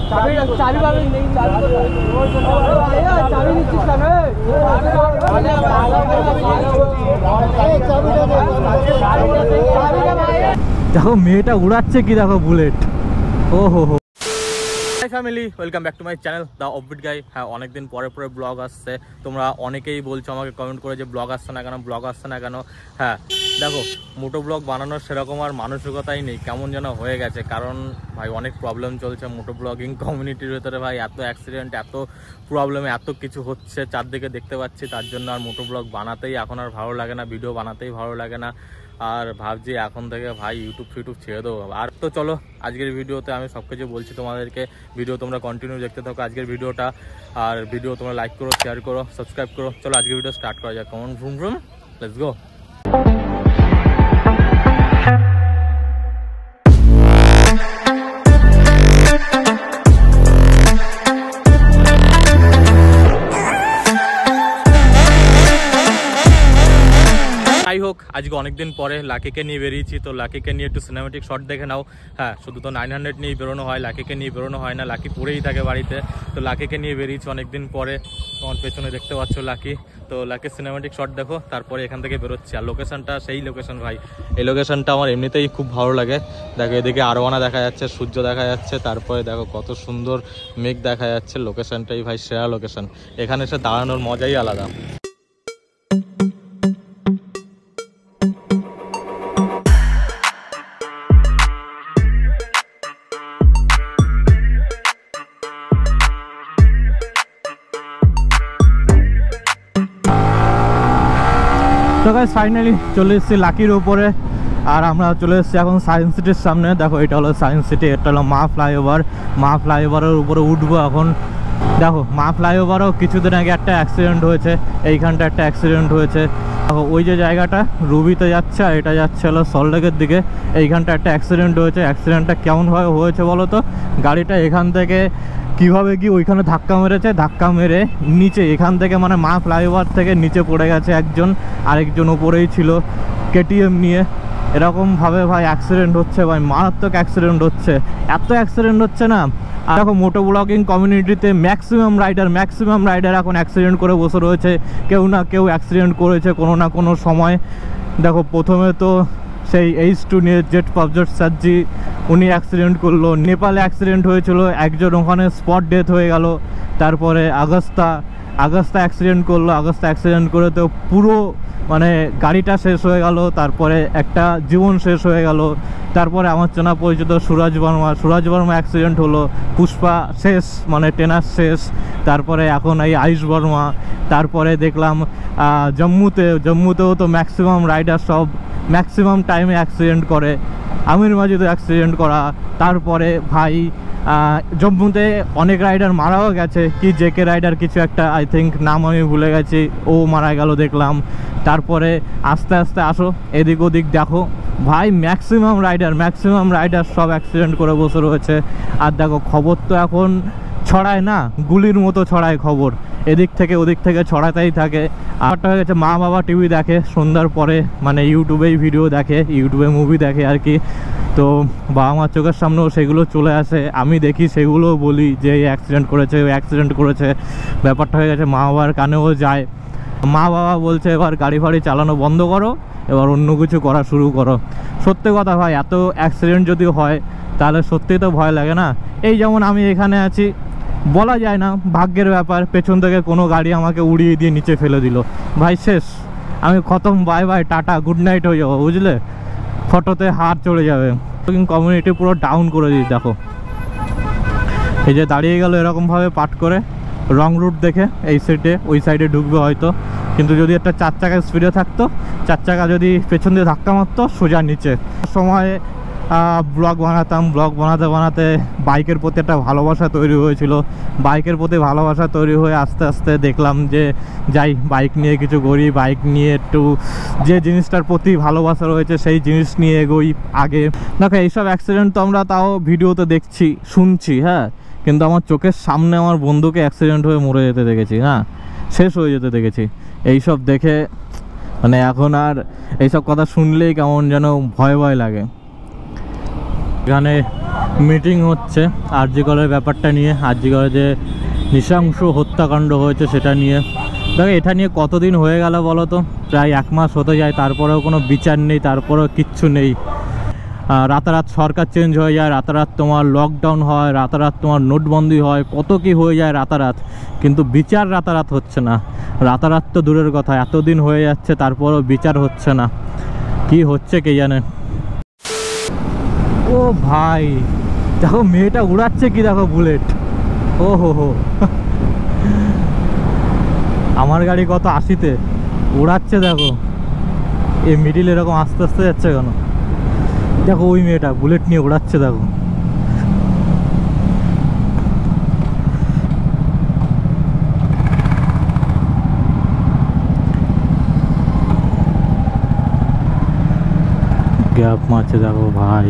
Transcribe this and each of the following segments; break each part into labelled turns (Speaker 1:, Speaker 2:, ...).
Speaker 1: দেখো মেয়েটা উড়াচ্ছে কি, দেখো বুলেট। ও হো হো। Family, welcome back to my channel the offbeat guy. হ্যাঁ, অনেকদিন পরে ব্লগ আসছে। তোমরা অনেকেই বলছো আমাকে কমেন্ট করে যে ব্লগ আসছে না কেন। হ্যাঁ দেখো, মোটো ব্লগ বানানোর সেরকম আর মানসিকতাই নেই, কেমন যেন হয়ে গেছে। কারণ ভাই অনেক প্রবলেম চলছে মোটো ব্লগিং কমিউনিটির ভেতরে। ভাই এত অ্যাক্সিডেন্ট, এত প্রবলেম, এত কিছু হচ্ছে চারদিকে দেখতে পাচ্ছি। তার জন্য আর মোটো ব্লগ বানাতেই এখন আর ভালো লাগে না, ভিডিও বানাতেই ভালো লাগে না। আর ভাবছি এখন থেকে ভাই ইউটিউব ছেড়ে দেবো। আর তো চলো, আজকের ভিডিওতে আমি সব কিছু বলছি তোমাদেরকে। ভিডিও তোমরা কন্টিনিউ দেখতে থাকো আজকের ভিডিওটা। আর ভিডিও তোমরা লাইক করো, শেয়ার করো, সাবস্ক্রাইব করো। চলো আজকের ভিডিও স্টার্ট করা যাক। কমন ভ্রুম ভ্রুম, লেটস গো। যাই হোক, আজকে অনেকদিন পরে লাকিকে নিয়ে বেরিয়েছি। তো লাকিকে নিয়ে একটু সিনেমেটিক শট দেখে নাও। হ্যাঁ, শুধু তো 900 নিয়েই বেরোনো হয়, লাকিকে নিয়ে বেরোনো হয় না। লাকি পড়েই থাকে বাড়িতে। তো লাকিকে নিয়ে বেরিয়েছি অনেকদিন পরে। তোমার পেছনে দেখতে পাচ্ছ লাকি। তো লাকির সিনেমেটিক শট দেখো, তারপরে এখান থেকে বেরোচ্ছি। আর লোকেশনটা সেই লোকেশন ভাই, এই লোকেশনটা আমার এমনিতেই খুব ভালো লাগে। দেখো এদিকে আরোয়ানা দেখা যাচ্ছে, সূর্য দেখা যাচ্ছে, তারপরে দেখো কত সুন্দর মেঘ দেখা যাচ্ছে। লোকেশনটাই ভাই সেরা লোকেশন। এখানে এসে দাঁড়ানোর মজাই আলাদা। তো গাইস ফাইনালি চলে এসেছি লাকির উপরে। আর আমরা চলে এসেছি এখন সায়েন্স সিটির সামনে। দেখো এটা হলো সায়েন্স সিটি, এটা হলো মা ফ্লাইওভার। মা ফ্লাইওভারের উপরে উঠবো এখন। দেখো মা ফ্লাইওভারও কিছুদিন আগে একটা অ্যাক্সিডেন্ট হয়েছে, এইখানটা একটা অ্যাক্সিডেন্ট হয়েছে। দেখো ওই যে জায়গাটা রুবিতে যাচ্ছে, আর এটা যাচ্ছে হলো সল্টলেকের দিকে। এইখানটা একটা অ্যাক্সিডেন্ট হয়েছে। অ্যাক্সিডেন্টটা কেমনভাবে হয়েছে বলো তো? গাড়িটা এখান থেকে কীভাবে কি ওইখানে ধাক্কা মেরেছে, ধাক্কা মেরে নিচে এখান থেকে মানে মা ফ্লাইওভার থেকে নিচে পড়ে গেছে একজন, আরেকজন উপরেই ছিল কেটিএম নিয়ে। এরকমভাবে ভাই অ্যাক্সিডেন্ট হচ্ছে ভাই, মারাত্মক অ্যাক্সিডেন্ট হচ্ছে। এত অ্যাক্সিডেন্ট হচ্ছে না। আর দেখো মোটো ব্লগিং কমিউনিটিতে ম্যাক্সিমাম রাইডার এখন অ্যাক্সিডেন্ট করে বসে রয়েছে। কেউ না কেউ অ্যাক্সিডেন্ট করেছে কোনো না কোনো সময়। দেখো প্রথমে তো সেই H2 নিয়ে জেট পাবজট সার্জি, উনি অ্যাক্সিডেন্ট করলো। নেপালে অ্যাক্সিডেন্ট হয়েছিল, একজন ওখানে স্পট ডেথ হয়ে গেল। তারপরে আগস্তা অ্যাক্সিডেন্ট করলো। আগস্তা অ্যাক্সিডেন্ট করে তো পুরো মানে গাড়িটা শেষ হয়ে গেল। তারপরে একটা জীবন শেষ হয়ে গেল। তারপরে আমার চেনা পরিচিত সুরাজ বর্মা অ্যাক্সিডেন্ট হলো। পুষ্পা শেষ, মানে টেনার শেষ। তারপরে এখন এই আয়ুষ বর্মা। তারপরে দেখলাম জম্মুতেও তো ম্যাক্সিমাম রাইডার সব ম্যাক্সিমাম টাইমে অ্যাক্সিডেন্ট করে। আমির মাজিদও অ্যাক্সিডেন্ট করা। তারপরে ভাই জম্মুতে অনেক রাইডার মারাও গেছে, কি জেকে রাইডার কিছু একটা, আই থিঙ্ক নাম আমি ভুলে গেছি, ও মারা গেল দেখলাম। তারপরে আস্তে আস্তে আসো এদিক ওদিক দেখো ভাই, ম্যাক্সিমাম রাইডার সব অ্যাক্সিডেন্ট করে বসে রয়েছে। আর দেখো খবর তো এখন ছড়ায় না, গুলির মতো ছড়ায় খবর, এদিক থেকে ওদিক থেকে ছড়াতেই থাকে। আরটা হয়ে গেছে মা বাবা টিভি দেখে সন্ধ্যার পরে, মানে ইউটিউবেই ভিডিও দেখে, ইউটিউবে মুভি দেখে আর কি। তো বাবা মার চোখের সামনেও সেগুলো চলে আসে, আমি দেখি, সেগুলো বলি যে এই অ্যাক্সিডেন্ট করেছে। ব্যাপারটা হয়ে গেছে মা বাবার কানেও যায়। মা বাবা বলছে এবার গাড়ি ফাড়ি চালানো বন্ধ করো, এবার অন্য কিছু করা শুরু করো। সত্যি কথা ভাই, এত অ্যাক্সিডেন্ট যদি হয় তাহলে সত্যিই তো ভয় লাগে না। এই যেমন আমি এখানে আছি, বলা যায় না, ভাগ্যের ব্যাপার, পেছন থেকে কোনো গাড়ি আমাকে উড়িয়ে দিয়ে নিচে ফেলে দিল, ভাই শেষ, আমি খতম, bye bye, tata, good night হয়ে যাবো, বুঝলে, ফটোতে হাত চলে যাবে। কমিউনিটি পুরো ডাউন করে দিই। দেখো এই যে দাঁড়িয়ে গেল এরকমভাবে পাট করে, রং রুট দেখে এই সাইডে ওই সাইডে ঢুকবে হয়তো, কিন্তু যদি একটা 4 চাকা স্পিডে থাকতো, 4 চাকা যদি পেছন দিয়ে ধাক্কা মারতো সোজা নিচে। সময় ব্লগ বানাতে বাইকের প্রতি একটা ভালোবাসা তৈরি হয়েছিল। বাইকের প্রতি ভালোবাসা তৈরি হয়ে আস্তে আস্তে দেখলাম যে যাই বাইক নিয়ে কিছু করি, বাইক নিয়ে একটু যে জিনিসটার প্রতি ভালোবাসা রয়েছে সেই জিনিস নিয়ে এগোই আগে। দেখো এইসব অ্যাক্সিডেন্ট তো আমরা তাও ভিডিওতে দেখছি, শুনছি, হ্যাঁ, কিন্তু আমার চোখের সামনে আমার বন্ধুকে অ্যাক্সিডেন্ট হয়ে মরে যেতে দেখেছি, হ্যাঁ, শেষ হয়ে যেতে দেখেছি। এইসব দেখে মানে এখন আর এইসব কথা শুনলেই কেমন যেন ভয় লাগে। এখানে মিটিং হচ্ছে আরজি কলের ব্যাপারটা নিয়ে, আরজি কলে যে নৃশংস হত্যাকাণ্ড হয়েছে সেটা নিয়ে। দেখো এটা নিয়ে কতদিন হয়ে গেল বলো তো, প্রায় 1 মাস হতে যায়, তারপরেও কোনো বিচার নেই, তারপরেও কিচ্ছু নেই। রাতারাত সরকার চেঞ্জ হয়ে যায়, রাতারাত তোমার লকডাউন হয়, রাতারাত তোমার নোটবন্দি হয়, কত কি হয়ে যায় রাতারাত, কিন্তু বিচার রাতারাত হচ্ছে না। রাতারাত তো দূরের কথা, এতদিন হয়ে যাচ্ছে তারপরেও বিচার হচ্ছে না, কি হচ্ছে কে জানে। ও ভাই দেখো মেয়েটা উড়াচ্ছে কি, দেখো বুলেট, ও হো আমার গাড়ি কত 80-তে উড়াচ্ছে, দেখো এই মিডিল এরকম আস্তে আস্তে যাচ্ছে কেন, দেখো ওই মেয়েটা বুলেট নিয়ে উড়াচ্ছে, দেখো গ্যাপ মারছে, দেখো ভাই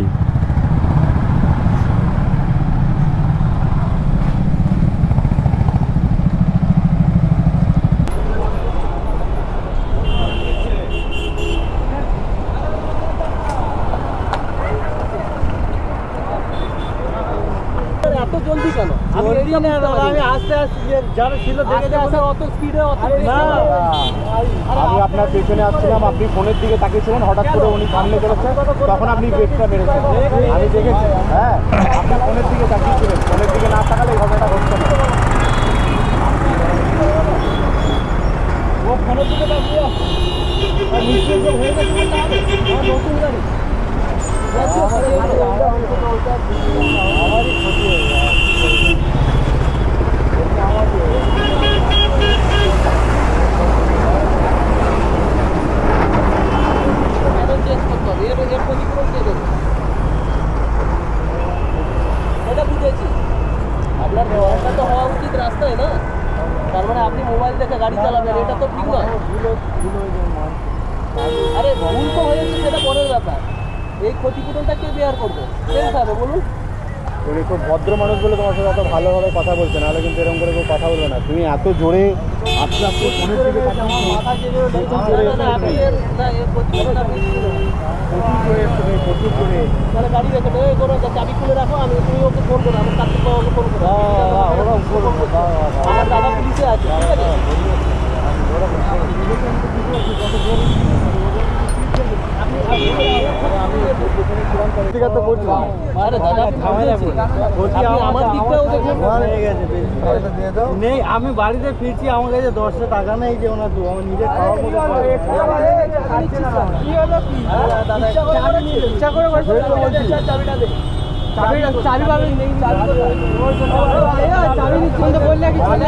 Speaker 2: জলদি কেন? আমি এরিয়া না, আমি আস্তে আস্তে যারা ছিল দেখে যাচ্ছে অত স্পিডে অত না।
Speaker 3: আমি আপনার পেছনে আসছিলাম, আপনি ফোনের দিকে তাকিয়েছিলেন, হঠাৎ করে উনি সামনে চলেছে, তখন আপনি ব্রেকটা মেরেছেন, আমি দেখেছি। হ্যাঁ আপনি ফোনের দিকে তাকিয়েছিলেন, ফোনের দিকে না তাকালে এই ঘটনাটা ঘটছে না।
Speaker 2: ও ফোনের দিকে তাকিয়ে আর নিশ্চয়ই যে হয়ে গেছে না, আমার নতুন গাড়ি আমারই ক্ষতি হয়ে যায়। এটা বুঝেছি, আপনার ব্যবহারটা তো হওয়া উচিত রাস্তায় না, তার মানে আপনি মোবাইল দেখে গাড়ি চালাবেন, এটা তো ঠিক নয়। আরে ভুল তো হয়েছে, সেটা পরের ব্যাপার, এই ক্ষতিপূরণটা কে বেয়ার করবে, কেউ খাবে বলুন?
Speaker 3: তুমি খুব ভদ্র মানুষ বলে তোমার সাথে এত ভালোভাবে কথা বলছে, নাহলে কিন্তু এরকম করে কেউ কথা বলবে না। তুমি এত জোরে আস্তে আস্তে ফোনের দিকে প্রচুর জোরে
Speaker 2: তাহলে গাড়ি রেখে করো, চাবি খুলে রাখো, আমি তুমি ওকে ফোন করো, আমার কাছে ফোন করো, আমার দাদা পুলিশে আছে, ঠিক আছে?
Speaker 3: আমি বাড়িতে ফিরছি, আমার কাছে 10টা টাকা নেই যে ওনার আমার নিজের খাওয়ার মতো
Speaker 2: চাবি পাবেন নেই, চাবি নিচ্ছে বললে কি চলে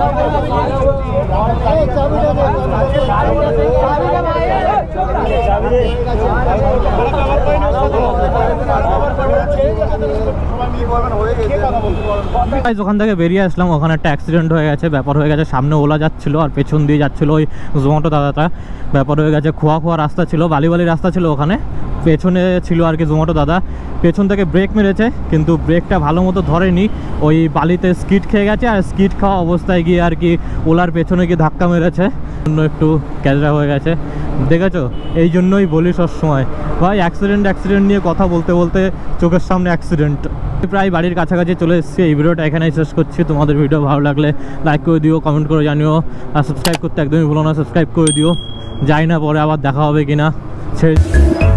Speaker 1: ওখান থেকে বেরিয়ে আসলাম, ওখানে একটা অ্যাক্সিডেন্ট হয়ে গেছে, ব্যাপার হয়ে গেছে। সামনে ওলা যাচ্ছিল আর পেছন দিয়ে যাচ্ছিল ওই জোম্যাটো দাদাটা, ব্যাপার হয়ে গেছে। খোয়া খোয়া রাস্তা ছিল, বালি বালি রাস্তা ছিল, ওখানে পেছনে ছিল আর কি জোম্যাটো দাদা, পেছন থেকে ব্রেক মেরেছে কিন্তু ব্রেকটা ভালো মতো ধরেনি, ওই বালিতে স্কিড খেয়ে গেছে, আর স্কিড খাওয়া অবস্থায় গিয়ে আর কি ওলার পেছনে গিয়ে ধাক্কা মেরেছে, জন্য একটু ক্যাচরা হয়ে গেছে। দেখেছো, এই জন্যই বলি সবসময় ভাই, অ্যাক্সিডেন্ট নিয়ে কথা বলতে বলতে চোখের সামনে অ্যাক্সিডেন্ট। প্রায় বাড়ির কাছাকাছি চলে এসেছি, এই ভিডিওটা এখানেই শেষ করছি। তোমাদের ভিডিও ভালো লাগলে লাইক করে দিও, কমেন্ট করে জানিও, আর সাবস্ক্রাইব করতে একদমই ভুলো না, সাবস্ক্রাইব করে দিও। যাই না পরে আবার দেখা হবে কিনা। শেষ।